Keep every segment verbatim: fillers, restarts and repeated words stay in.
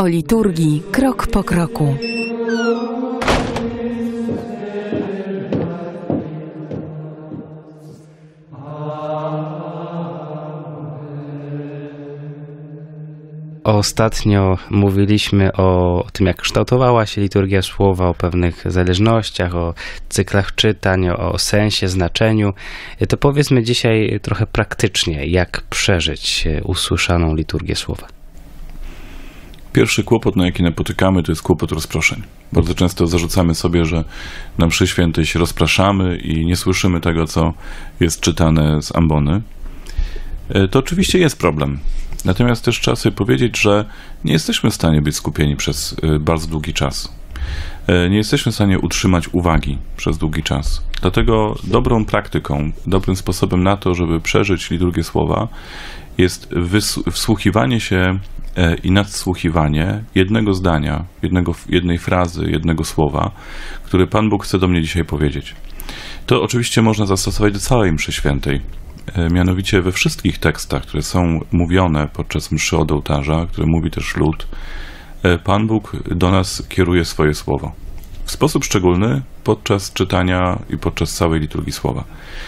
O liturgii krok po kroku. Ostatnio mówiliśmy o tym, jak kształtowała się liturgia słowa, o pewnych zależnościach, o cyklach czytań, o sensie, znaczeniu. To powiedzmy dzisiaj trochę praktycznie, jak przeżyć usłyszaną liturgię słowa. Pierwszy kłopot, na jaki napotykamy, to jest kłopot rozproszeń. Bardzo często zarzucamy sobie, że na mszy świętej się rozpraszamy i nie słyszymy tego, co jest czytane z ambony. To oczywiście jest problem. Natomiast też trzeba sobie powiedzieć, że nie jesteśmy w stanie być skupieni przez bardzo długi czas. Nie jesteśmy w stanie utrzymać uwagi przez długi czas. Dlatego dobrą praktyką, dobrym sposobem na to, żeby przeżyć liturgię słowa, jest wsłuchiwanie się i nadsłuchiwanie jednego zdania, jednego, jednej frazy, jednego słowa, które Pan Bóg chce do mnie dzisiaj powiedzieć. To oczywiście można zastosować do całej mszy świętej. Mianowicie we wszystkich tekstach, które są mówione podczas mszy od ołtarza, które mówi też lud, Pan Bóg do nas kieruje swoje słowo. W sposób szczególny podczas czytania i podczas całej liturgii słowa.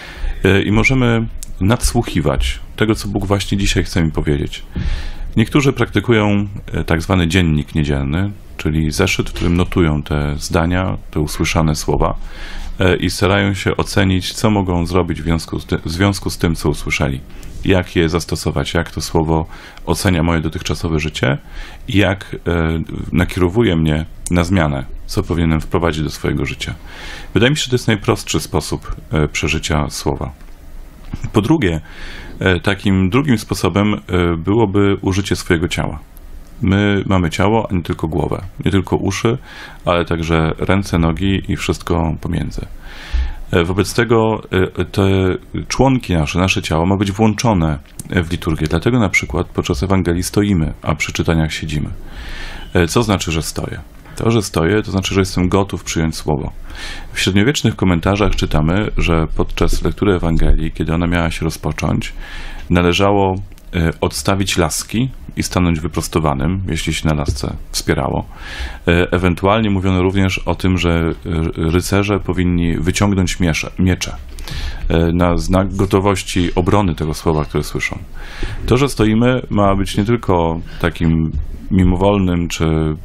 I możemy nadsłuchiwać tego, co Bóg właśnie dzisiaj chce mi powiedzieć. Niektórzy praktykują tak zwany dziennik niedzielny, czyli zeszyt, w którym notują te zdania, te usłyszane słowa i starają się ocenić, co mogą zrobić w związku z tym, w związku z tym, co usłyszeli. Jak je zastosować, jak to słowo ocenia moje dotychczasowe życie i jak e, nakierowuje mnie na zmianę, co powinienem wprowadzić do swojego życia. Wydaje mi się, że to jest najprostszy sposób e, przeżycia słowa. Po drugie, e, takim drugim sposobem e, byłoby użycie swojego ciała. My mamy ciało, a nie tylko głowę, nie tylko uszy, ale także ręce, nogi i wszystko pomiędzy. Wobec tego te członki nasze, nasze ciało ma być włączone w liturgię. Dlatego na przykład podczas Ewangelii stoimy, a przy czytaniach siedzimy. Co znaczy, że stoję? To, że stoję, to znaczy, że jestem gotów przyjąć słowo. W średniowiecznych komentarzach czytamy, że podczas lektury Ewangelii, kiedy ona miała się rozpocząć, należało odstawić laski i stanąć wyprostowanym, jeśli się na lasce wspierało. Ewentualnie mówiono również o tym, że rycerze powinni wyciągnąć miecze, miecze na znak gotowości obrony tego słowa, które słyszą. To, że stoimy, ma być nie tylko takim mimowolnym, czy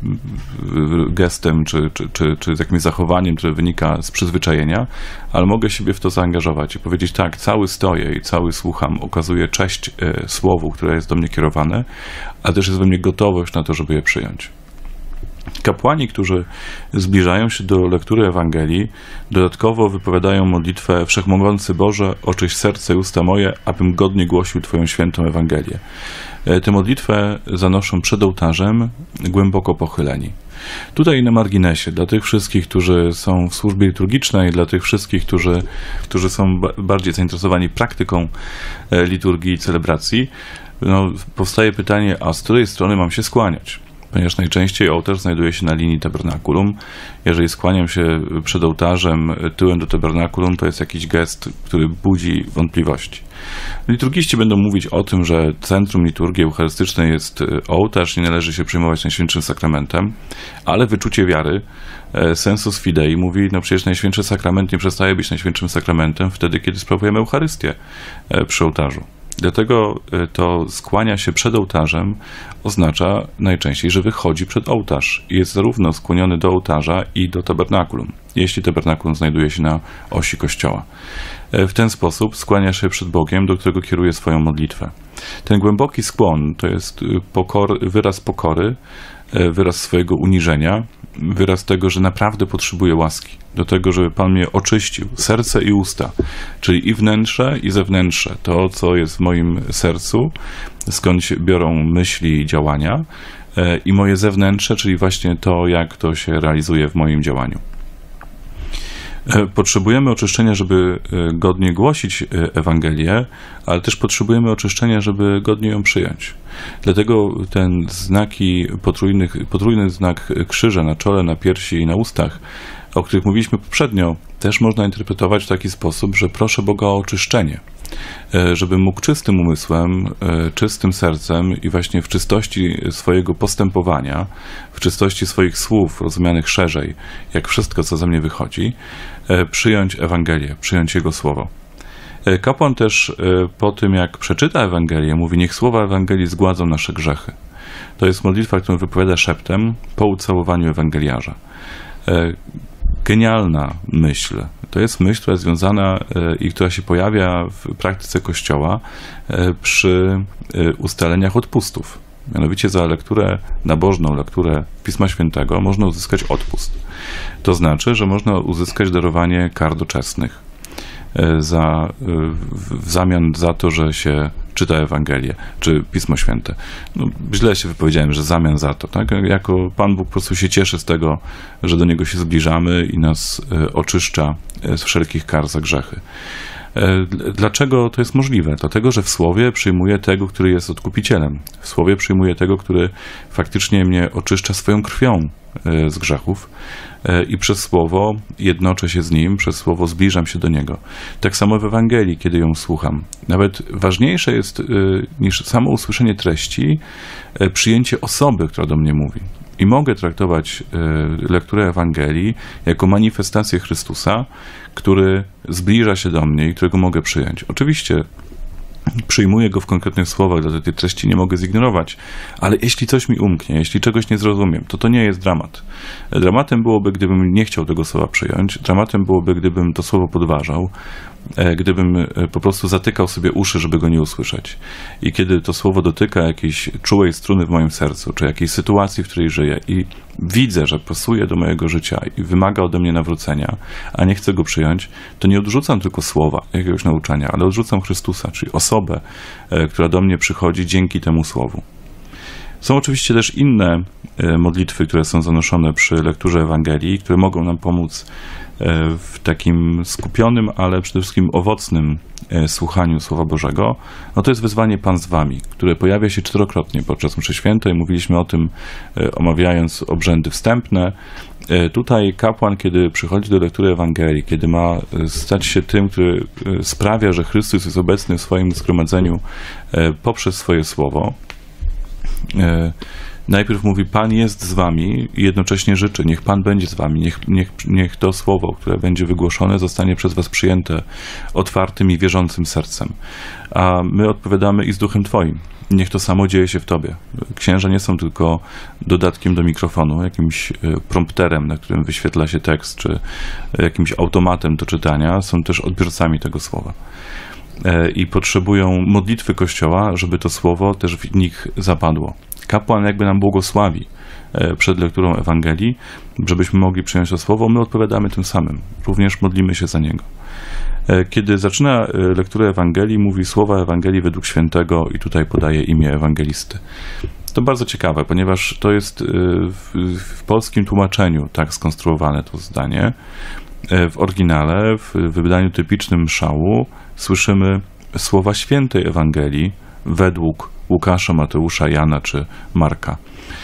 gestem, czy, czy, czy, czy jakimś zachowaniem, które wynika z przyzwyczajenia, ale mogę siebie w to zaangażować i powiedzieć tak, cały stoję i cały słucham, okazuję cześć e, słowu, które jest do mnie kierowane, a też jest we mnie gotowość na to, żeby je przyjąć. Kapłani, którzy zbliżają się do lektury Ewangelii, dodatkowo wypowiadają modlitwę: Wszechmogący Boże, oczyść serce i usta moje, abym godnie głosił Twoją świętą Ewangelię. Tę modlitwę zanoszą przed ołtarzem, głęboko pochyleni. Tutaj na marginesie, dla tych wszystkich, którzy są w służbie liturgicznej, dla tych wszystkich, którzy, którzy są bardziej zainteresowani praktyką liturgii i celebracji, no, powstaje pytanie, a z której strony mam się skłaniać? Ponieważ najczęściej ołtarz znajduje się na linii tabernakulum. Jeżeli skłaniam się przed ołtarzem tyłem do tabernakulum, to jest jakiś gest, który budzi wątpliwości. Liturgiści będą mówić o tym, że centrum liturgii eucharystycznej jest ołtarz, nie należy się przejmować Najświętszym Sakramentem, ale wyczucie wiary, sensus fidei mówi, no przecież Najświętszy Sakrament nie przestaje być Najświętszym Sakramentem wtedy, kiedy sprawujemy Eucharystię przy ołtarzu. Dlatego to skłania się przed ołtarzem oznacza najczęściej, że wychodzi przed ołtarz i jest zarówno skłoniony do ołtarza i do tabernakulum, jeśli tabernakulum znajduje się na osi kościoła. W ten sposób skłania się przed Bogiem, do którego kieruje swoją modlitwę. Ten głęboki skłon to jest pokor, wyraz pokory, wyraz swojego uniżenia, wyraz tego, że naprawdę potrzebuję łaski, do tego, żeby Pan mnie oczyścił, serce i usta, czyli i wnętrze, i zewnętrzne, to, co jest w moim sercu, skąd się biorą myśli i działania, i moje zewnętrzne, czyli właśnie to, jak to się realizuje w moim działaniu. Potrzebujemy oczyszczenia, żeby godnie głosić Ewangelię, ale też potrzebujemy oczyszczenia, żeby godnie ją przyjąć. Dlatego ten znaki potrójny, potrójny znak krzyża na czole, na piersi i na ustach, o których mówiliśmy poprzednio, też można interpretować w taki sposób, że proszę Boga o oczyszczenie. Żeby mógł czystym umysłem, czystym sercem i właśnie w czystości swojego postępowania, w czystości swoich słów, rozumianych szerzej, jak wszystko, co ze mnie wychodzi, przyjąć Ewangelię, przyjąć Jego słowo. Kapłan też po tym, jak przeczyta Ewangelię, mówi: niech słowa Ewangelii zgładzą nasze grzechy. To jest modlitwa, którą wypowiada szeptem po ucałowaniu ewangeliarza. Genialna myśl. To jest myśl, która jest związana i która się pojawia w praktyce Kościoła przy ustaleniach odpustów. Mianowicie za lekturę nabożną, lekturę Pisma Świętego można uzyskać odpust. To znaczy, że można uzyskać darowanie kar doczesnych za, w zamian za to, że się czyta Ewangelię, czy Pismo Święte. No, źle się wypowiedziałem, że zamian za to. Tak? Jako Pan Bóg po prostu się cieszy z tego, że do Niego się zbliżamy i nas oczyszcza z wszelkich kar za grzechy. Dlaczego to jest możliwe? Dlatego, że w Słowie przyjmuję tego, który jest odkupicielem. W Słowie przyjmuję tego, który faktycznie mnie oczyszcza swoją krwią z grzechów i przez Słowo jednoczę się z Nim, przez Słowo zbliżam się do Niego. Tak samo w Ewangelii, kiedy ją słucham. Nawet ważniejsze jest niż samo usłyszenie treści, przyjęcie osoby, która do mnie mówi. I mogę traktować lekturę Ewangelii jako manifestację Chrystusa, który zbliża się do mnie i którego mogę przyjąć. Oczywiście przyjmuję go w konkretnych słowach, dlatego tej treści nie mogę zignorować, ale jeśli coś mi umknie, jeśli czegoś nie zrozumiem, to to nie jest dramat. Dramatem byłoby, gdybym nie chciał tego słowa przyjąć, dramatem byłoby, gdybym to słowo podważał, gdybym po prostu zatykał sobie uszy, żeby go nie usłyszeć. I kiedy to słowo dotyka jakiejś czułej struny w moim sercu, czy jakiejś sytuacji, w której żyję i widzę, że pasuje do mojego życia i wymaga ode mnie nawrócenia, a nie chcę go przyjąć, to nie odrzucam tylko słowa, jakiegoś nauczania, ale odrzucam Chrystusa, czyli osobę, która do mnie przychodzi dzięki temu słowu. Są oczywiście też inne modlitwy, które są zanoszone przy lekturze Ewangelii, które mogą nam pomóc w takim skupionym, ale przede wszystkim owocnym słuchaniu Słowa Bożego. No to jest wezwanie Pan z wami, które pojawia się czterokrotnie podczas mszy świętej. Mówiliśmy o tym, omawiając obrzędy wstępne. Tutaj kapłan, kiedy przychodzi do lektury Ewangelii, kiedy ma stać się tym, który sprawia, że Chrystus jest obecny w swoim zgromadzeniu poprzez swoje słowo, najpierw mówi: Pan jest z wami i jednocześnie życzy: niech Pan będzie z wami, niech, niech, niech to słowo, które będzie wygłoszone, zostanie przez was przyjęte otwartym i wierzącym sercem. A my odpowiadamy: i z duchem twoim. Niech to samo dzieje się w tobie. Księża nie są tylko dodatkiem do mikrofonu, jakimś prompterem, na którym wyświetla się tekst, czy jakimś automatem do czytania. Są też odbiorcami tego słowa. I potrzebują modlitwy Kościoła, żeby to słowo też w nich zapadło. Kapłan jakby nam błogosławi przed lekturą Ewangelii, żebyśmy mogli przyjąć to słowo, my odpowiadamy tym samym. Również modlimy się za niego. Kiedy zaczyna lekturę Ewangelii, mówi słowa Ewangelii według świętego i tutaj podaje imię ewangelisty. To bardzo ciekawe, ponieważ to jest w, w polskim tłumaczeniu tak skonstruowane to zdanie. W oryginale, w wydaniu typicznym mszału słyszymy słowa świętej Ewangelii według Łukasza, Mateusza, Jana czy Marka.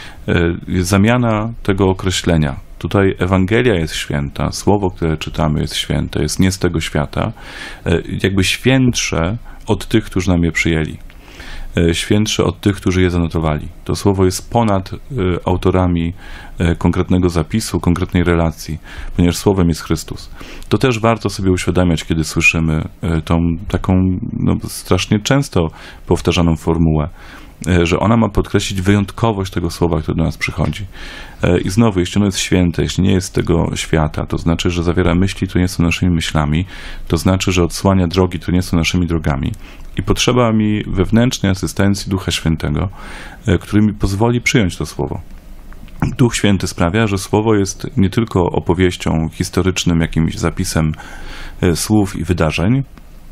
Zamiana tego określenia. Tutaj Ewangelia jest święta, słowo, które czytamy, jest święte, jest nie z tego świata, jakby świętsze od tych, którzy nam je przyjęli. Świętsze od tych, którzy je zanotowali. To słowo jest ponad autorami konkretnego zapisu, konkretnej relacji, ponieważ słowem jest Chrystus. To też warto sobie uświadamiać, kiedy słyszymy tą taką no, strasznie często powtarzaną formułę, że ona ma podkreślić wyjątkowość tego słowa, które do nas przychodzi. I znowu, jeśli ono jest święte, jeśli nie jest z tego świata, to znaczy, że zawiera myśli, które nie są naszymi myślami, to znaczy, że odsłania drogi, które nie są naszymi drogami. I potrzeba mi wewnętrznej asystencji Ducha Świętego, który mi pozwoli przyjąć to słowo. Duch Święty sprawia, że słowo jest nie tylko opowieścią historycznym, jakimś zapisem słów i wydarzeń,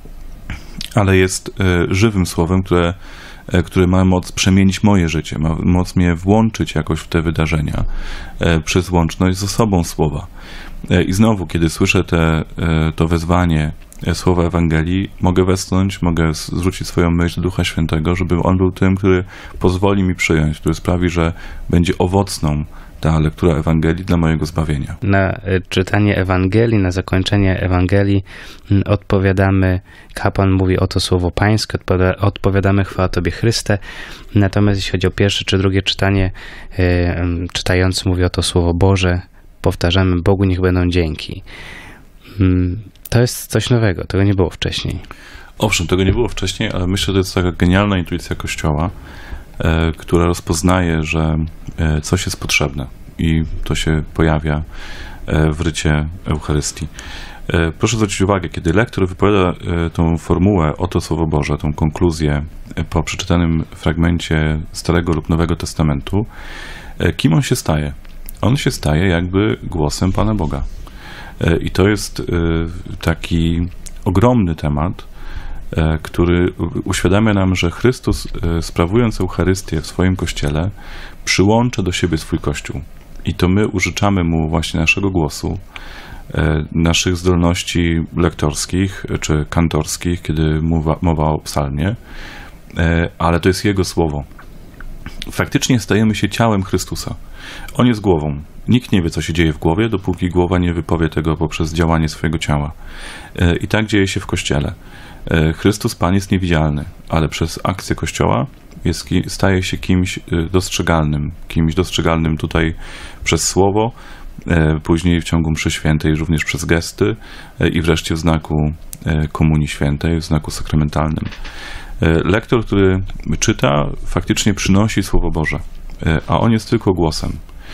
ale jest żywym słowem, które który ma moc przemienić moje życie, ma moc mnie włączyć jakoś w te wydarzenia przez łączność z osobą słowa. I znowu, kiedy słyszę te, to wezwanie słowa Ewangelii, mogę westchnąć, mogę zwrócić swoją myśl do Ducha Świętego, żeby On był tym, który pozwoli mi przyjąć, który sprawi, że będzie owocną ta lektura Ewangelii dla mojego zbawienia. Na czytanie Ewangelii, na zakończenie Ewangelii odpowiadamy, kapłan mówi oto słowo pańskie, odpowiadamy chwała Tobie Chryste. Natomiast jeśli chodzi o pierwsze czy drugie czytanie, czytający mówi oto słowo Boże, powtarzamy Bogu niech będą dzięki. To jest coś nowego, tego nie było wcześniej. Owszem, tego nie było wcześniej, ale myślę, że to jest taka genialna intuicja Kościoła, e, która rozpoznaje, że e, coś jest potrzebne i to się pojawia e, w rycie Eucharystii. E, proszę zwrócić uwagę, kiedy lektor wypowiada e, tą formułę oto Słowo Boże, tą konkluzję e, po przeczytanym fragmencie Starego lub Nowego Testamentu, e, kim on się staje? On się staje jakby głosem Pana Boga. I to jest taki ogromny temat, który uświadamia nam, że Chrystus, sprawując Eucharystię w swoim Kościele, przyłącza do siebie swój Kościół. I to my użyczamy Mu właśnie naszego głosu, naszych zdolności lektorskich czy kantorskich, kiedy mowa, mowa o psalmie, ale to jest Jego słowo. Faktycznie stajemy się ciałem Chrystusa. On jest głową. Nikt nie wie, co się dzieje w głowie, dopóki głowa nie wypowie tego poprzez działanie swojego ciała. I tak dzieje się w Kościele. Chrystus Pan jest niewidzialny, ale przez akcję Kościoła jest, staje się kimś dostrzegalnym. Kimś dostrzegalnym tutaj przez słowo, później w ciągu mszy świętej również przez gesty i wreszcie w znaku Komunii Świętej, w znaku sakramentalnym. Lektor, który czyta, faktycznie przynosi Słowo Boże, a on jest tylko głosem.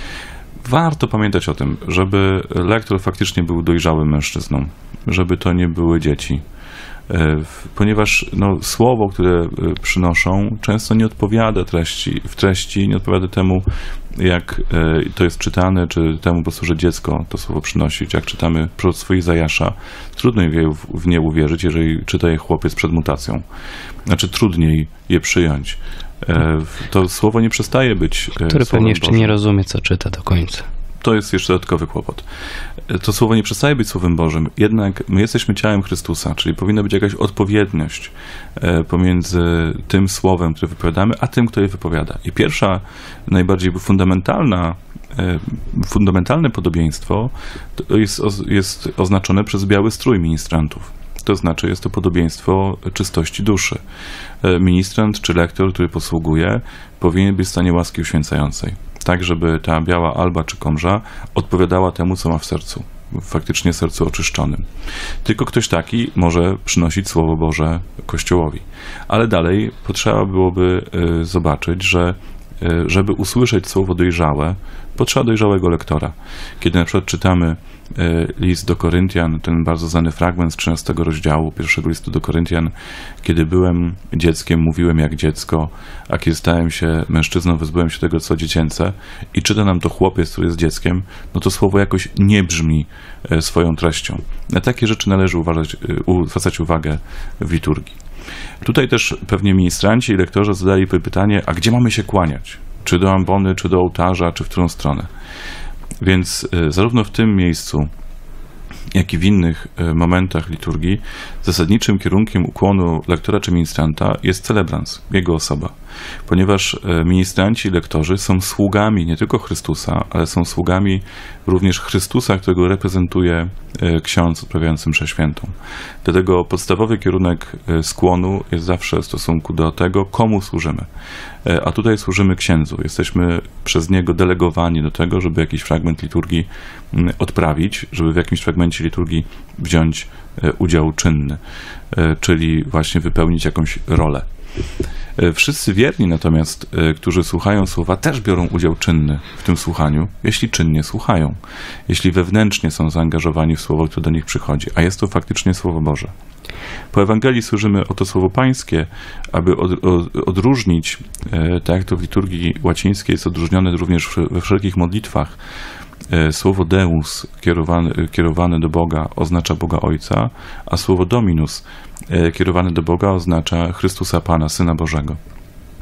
Warto pamiętać o tym, żeby lektor faktycznie był dojrzałym mężczyzną, żeby to nie były dzieci, ponieważ no, słowo, które przynoszą, często nie odpowiada treści, w treści, nie odpowiada temu, jak to jest czytane, czy temu po prostu, że dziecko to słowo przynosi. Jak czytamy proroctwo Izajasza, trudniej w nie uwierzyć, jeżeli czyta je chłopiec przed mutacją. Znaczy trudniej je przyjąć. To słowo nie przestaje być Który pewnie jeszcze Bożym. Nie rozumie, co czyta do końca. To jest jeszcze dodatkowy kłopot. To słowo nie przestaje być Słowem Bożym, jednak my jesteśmy ciałem Chrystusa, czyli powinna być jakaś odpowiedniość pomiędzy tym słowem, które wypowiadamy, a tym, kto je wypowiada. I pierwsza, najbardziej fundamentalna, fundamentalne podobieństwo to jest, jest oznaczone przez biały strój ministrantów. To znaczy jest to podobieństwo czystości duszy. Ministrant czy lektor, który posługuje, powinien być w stanie łaski uświęcającej. Tak, żeby ta biała alba czy komrza odpowiadała temu, co ma w sercu. Faktycznie sercu oczyszczonym. Tylko ktoś taki może przynosić Słowo Boże Kościołowi. Ale dalej potrzeba byłoby zobaczyć, że żeby usłyszeć słowo dojrzałe, potrzeba dojrzałego lektora. Kiedy na przykład czytamy list do Koryntian, ten bardzo znany fragment z trzynastego rozdziału pierwszego listu do Koryntian, kiedy byłem dzieckiem, mówiłem jak dziecko, a kiedy stałem się mężczyzną, wyzbyłem się tego, co dziecięce, i czyta nam to chłopiec, który jest dzieckiem, no to słowo jakoś nie brzmi swoją treścią. Na takie rzeczy należy uważać, zwracać uwagę w liturgii. Tutaj też pewnie ministranci i lektorzy zadali pytanie, a gdzie mamy się kłaniać? Czy do ambony, czy do ołtarza, czy w którą stronę? Więc zarówno w tym miejscu, jak i w innych momentach liturgii, zasadniczym kierunkiem ukłonu lektora czy ministranta jest celebrans, jego osoba. Ponieważ ministranci i lektorzy są sługami nie tylko Chrystusa, ale są sługami również Chrystusa, którego reprezentuje ksiądz odprawiający mszę świętą. Dlatego podstawowy kierunek skłonu jest zawsze w stosunku do tego, komu służymy. A tutaj służymy księdzu. Jesteśmy przez niego delegowani do tego, żeby jakiś fragment liturgii odprawić, żeby w jakimś fragmencie liturgii wziąć udział czynny, czyli właśnie wypełnić jakąś rolę. Wszyscy wierni natomiast, którzy słuchają słowa, też biorą udział czynny w tym słuchaniu, jeśli czynnie słuchają, jeśli wewnętrznie są zaangażowani w słowo, które do nich przychodzi, a jest to faktycznie Słowo Boże. Po Ewangelii służymy o to Słowo Pańskie, aby od, od, odróżnić, tak jak to w liturgii łacińskiej jest odróżnione również we wszelkich modlitwach, słowo Deus kierowane, kierowane do Boga oznacza Boga Ojca, a słowo Dominus kierowane do Boga oznacza Chrystusa Pana, Syna Bożego.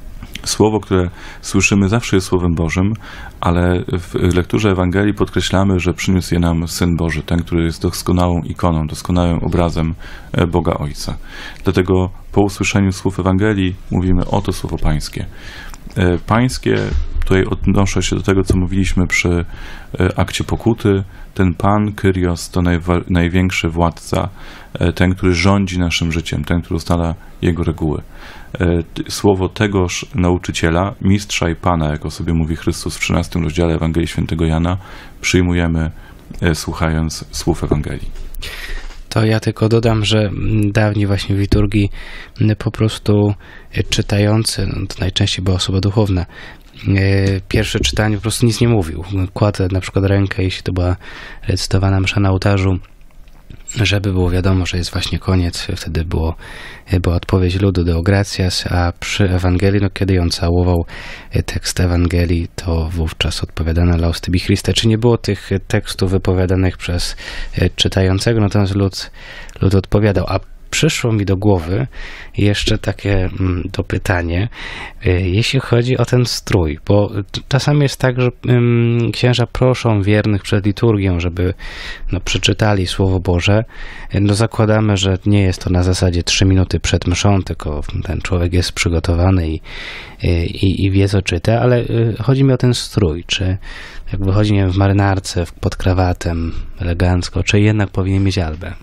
Słowo, które słyszymy, zawsze jest Słowem Bożym, ale w lekturze Ewangelii podkreślamy, że przyniósł je nam Syn Boży, ten, który jest doskonałą ikoną, doskonałym obrazem Boga Ojca. Dlatego po usłyszeniu słów Ewangelii mówimy: oto Słowo Pańskie. Pańskie, tutaj odnoszę się do tego, co mówiliśmy przy akcie pokuty. Ten Pan, Kyrios, to najwa- największy władca, ten, który rządzi naszym życiem, ten, który ustala jego reguły. Słowo tegoż nauczyciela, mistrza i Pana, jak o sobie mówi Chrystus w trzynastym rozdziale Ewangelii Świętego Jana, przyjmujemy, słuchając słów Ewangelii. To ja tylko dodam, że dawniej właśnie w liturgii po prostu czytający, no to najczęściej była osoba duchowna, pierwsze czytanie po prostu nic nie mówił. Kładł na przykład rękę, jeśli to była recytowana msza na ołtarzu, żeby było wiadomo, że jest właśnie koniec. Wtedy było, była odpowiedź ludu Deo gratias, a przy Ewangelii, no kiedy ją całował tekst Ewangelii, to wówczas odpowiadano Laus tibi Christe. Czy nie było tych tekstów wypowiadanych przez czytającego, natomiast lud, lud odpowiadał. A przyszło mi do głowy jeszcze takie dopytanie, jeśli chodzi o ten strój, bo czasami jest tak, że księża proszą wiernych przed liturgią, żeby no, przeczytali Słowo Boże. No zakładamy, że nie jest to na zasadzie trzy minuty przed mszą, tylko ten człowiek jest przygotowany i, i, i wie, co czyta, ale chodzi mi o ten strój, czy jak wychodzi, nie wiem, w marynarce, pod krawatem, elegancko, czy jednak powinien mieć albę?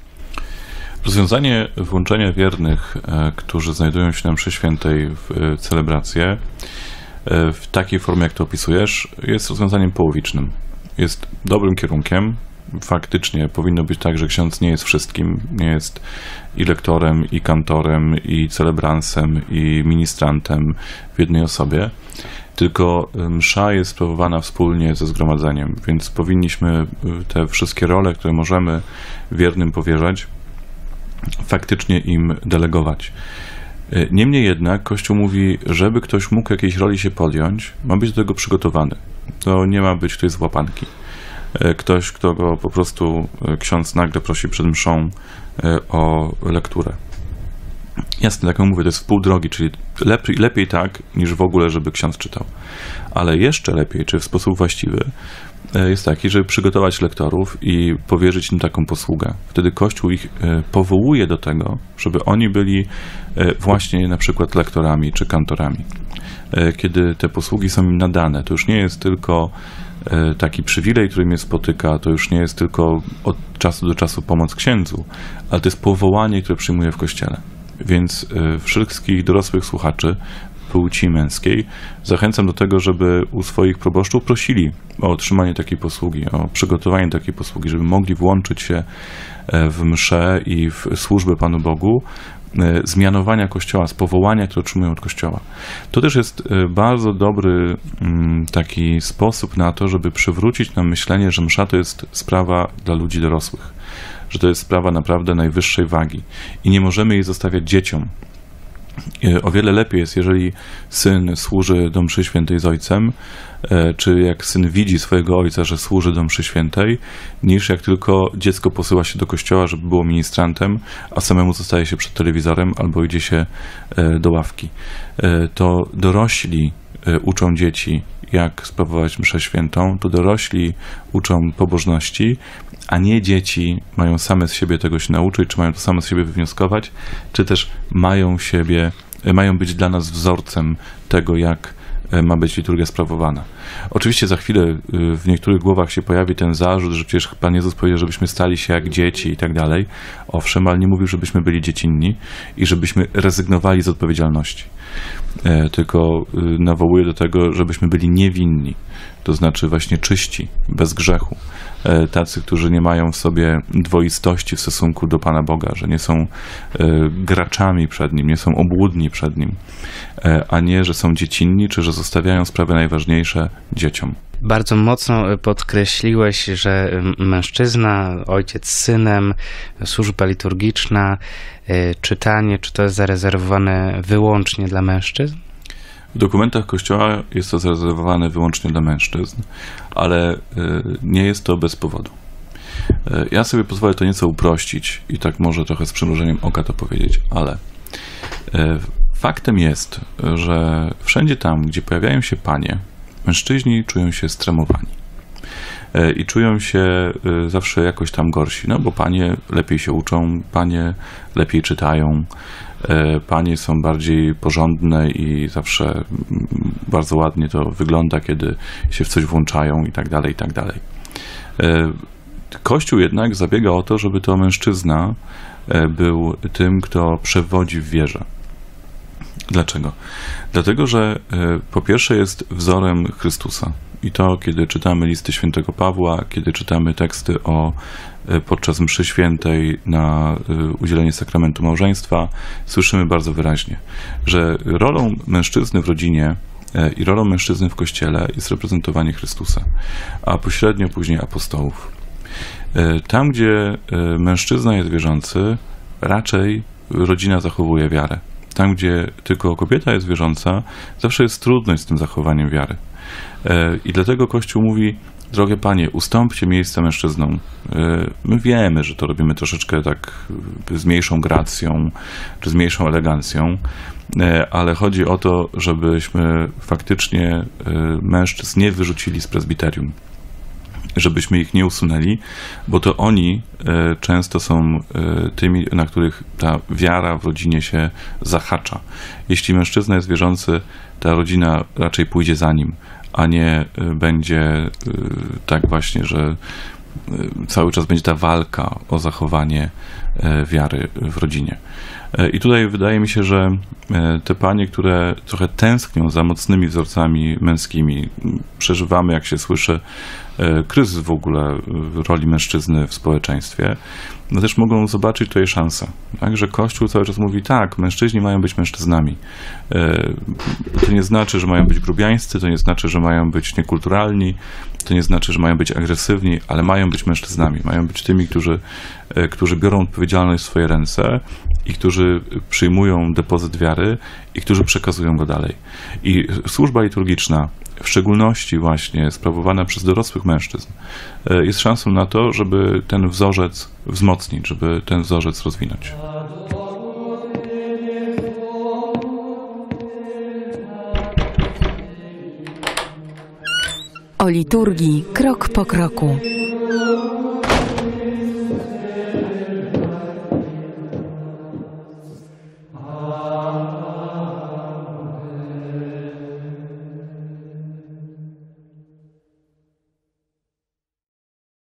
Rozwiązanie włączenia wiernych, którzy znajdują się na mszy świętej w celebrację, w takiej formie, jak to opisujesz, jest rozwiązaniem połowicznym. Jest dobrym kierunkiem. Faktycznie powinno być tak, że ksiądz nie jest wszystkim. Nie jest i lektorem, i kantorem, i celebransem, i ministrantem w jednej osobie. Tylko msza jest sprawowana wspólnie ze zgromadzeniem, więc powinniśmy te wszystkie role, które możemy wiernym powierzać, faktycznie im delegować. Niemniej jednak Kościół mówi, żeby ktoś mógł jakiejś roli się podjąć, ma być do tego przygotowany. To nie ma być ktoś z łapanki. Ktoś, kto go po prostu ksiądz nagle prosi przed mszą o lekturę. Jasne, tak jak mówię, to jest w pół drogi, czyli lepiej, lepiej tak, niż w ogóle, żeby ksiądz czytał. Ale jeszcze lepiej, czy w sposób właściwy, jest taki, żeby przygotować lektorów i powierzyć im taką posługę. Wtedy Kościół ich powołuje do tego, żeby oni byli właśnie na przykład lektorami czy kantorami. Kiedy te posługi są im nadane, to już nie jest tylko taki przywilej, który mnie spotyka, to już nie jest tylko od czasu do czasu pomoc księdzu, ale to jest powołanie, które przyjmuje w Kościele. Więc wszystkich dorosłych słuchaczy płci męskiej zachęcam do tego, żeby u swoich proboszczów prosili o otrzymanie takiej posługi, o przygotowanie takiej posługi, żeby mogli włączyć się w mszę i w służbę Panu Bogu z mianowania Kościoła, z powołania, które otrzymują od Kościoła. To też jest bardzo dobry taki sposób na to, żeby przywrócić nam myślenie, że msza to jest sprawa dla ludzi dorosłych, że to jest sprawa naprawdę najwyższej wagi i nie możemy jej zostawiać dzieciom. O wiele lepiej jest, jeżeli syn służy do mszy świętej z ojcem, czy jak syn widzi swojego ojca, że służy do mszy świętej, niż jak tylko dziecko posyła się do kościoła, żeby było ministrantem, a samemu zostaje się przed telewizorem albo idzie się do ławki. To dorośli uczą dzieci, jak sprawować mszę świętą, to dorośli uczą pobożności, a nie dzieci mają same z siebie tego się nauczyć, czy mają to same z siebie wywnioskować, czy też mają siebie, mają być dla nas wzorcem tego, jak ma być liturgia sprawowana. Oczywiście za chwilę w niektórych głowach się pojawi ten zarzut, że przecież Pan Jezus powiedział, żebyśmy stali się jak dzieci i tak dalej. Owszem, ale nie mówił, żebyśmy byli dziecinni i żebyśmy rezygnowali z odpowiedzialności. Tylko nawołuje do tego, żebyśmy byli niewinni, to znaczy właśnie czyści, bez grzechu. Tacy, którzy nie mają w sobie dwoistości w stosunku do Pana Boga, że nie są graczami przed Nim, nie są obłudni przed Nim, a nie, że są dziecinni, czy że zostawiają sprawy najważniejsze dzieciom. Bardzo mocno podkreśliłeś, że mężczyzna, ojciec z synem, służba liturgiczna, czytanie, czy to jest zarezerwowane wyłącznie dla mężczyzn? W dokumentach Kościoła jest to zarezerwowane wyłącznie dla mężczyzn, ale nie jest to bez powodu. Ja sobie pozwolę to nieco uprościć i tak może trochę z przymrużeniem oka to powiedzieć, ale Faktem jest, że wszędzie tam, gdzie pojawiają się panie, mężczyźni czują się stremowani. I czują się zawsze jakoś tam gorsi, no bo panie lepiej się uczą, panie lepiej czytają, panie są bardziej porządne i zawsze bardzo ładnie to wygląda, kiedy się w coś włączają i tak dalej, i tak dalej. Kościół jednak zabiega o to, żeby to mężczyzna był tym, kto przewodzi w wierze. Dlaczego? Dlatego, że po pierwsze jest wzorem Chrystusa. I to, kiedy czytamy listy świętego Pawła, kiedy czytamy teksty o podczas mszy świętej na udzielenie sakramentu małżeństwa, słyszymy bardzo wyraźnie, że rolą mężczyzny w rodzinie i rolą mężczyzny w Kościele jest reprezentowanie Chrystusa, a pośrednio później apostołów. Tam, gdzie mężczyzna jest wierzący, raczej rodzina zachowuje wiarę. Tam, gdzie tylko kobieta jest wierząca, zawsze jest trudność z tym zachowaniem wiary. I dlatego Kościół mówi: drogie panie, ustąpcie miejsce mężczyznom. My wiemy, że to robimy troszeczkę tak z mniejszą gracją, czy z mniejszą elegancją, ale chodzi o to, żebyśmy faktycznie mężczyzn nie wyrzucili z prezbiterium, żebyśmy ich nie usunęli, bo to oni często są tymi, na których ta wiara w rodzinie się zahacza. Jeśli mężczyzna jest wierzący, ta rodzina raczej pójdzie za nim, a nie będzie tak właśnie, że cały czas będzie ta walka o zachowanie wiary w rodzinie. I tutaj wydaje mi się, że te panie, które trochę tęsknią za mocnymi wzorcami męskimi, przeżywamy, jak się słyszy, kryzys w ogóle roli mężczyzny w społeczeństwie, no też mogą zobaczyć tutaj szansę. Tak? Że Kościół cały czas mówi: tak, mężczyźni mają być mężczyznami. To nie znaczy, że mają być grubiańscy, to nie znaczy, że mają być niekulturalni, to nie znaczy, że mają być agresywni, ale mają być mężczyznami. Mają być tymi, którzy, którzy biorą odpowiedzialność w swoje ręce i którzy przyjmują depozyt wiary i którzy przekazują go dalej. I służba liturgiczna, w szczególności właśnie sprawowana przez dorosłych mężczyzn, jest szansą na to, żeby ten wzorzec wzmocnić, żeby ten wzorzec rozwinąć. O liturgii krok po kroku.